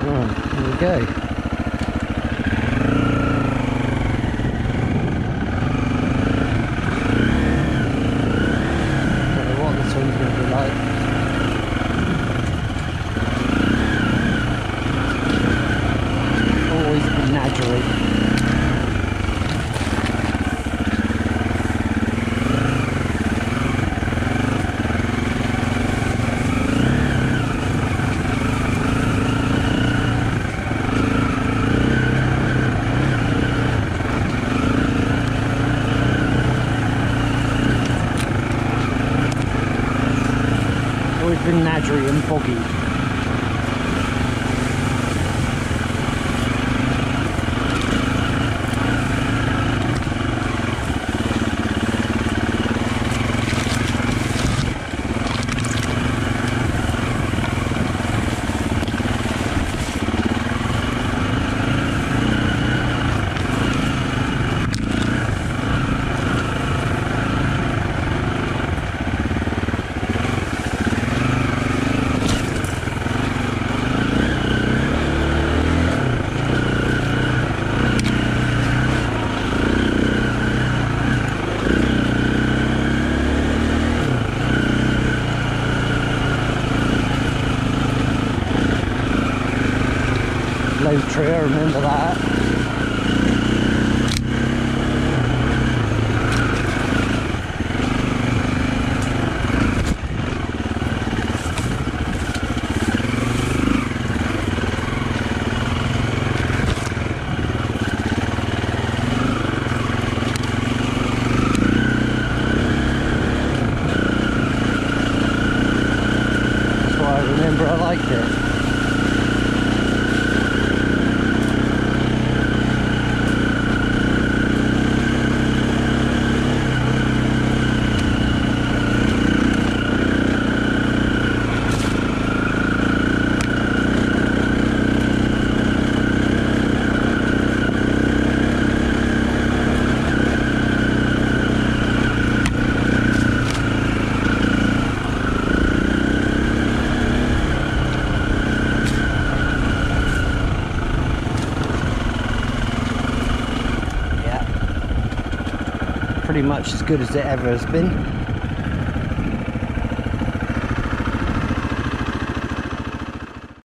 Here we go. Don't know what this one's going to be like. Always a menagerie. Always been menagerie and boggy. Low tree, I remember that. That's why I remember I liked it. Pretty much as good as it ever has been.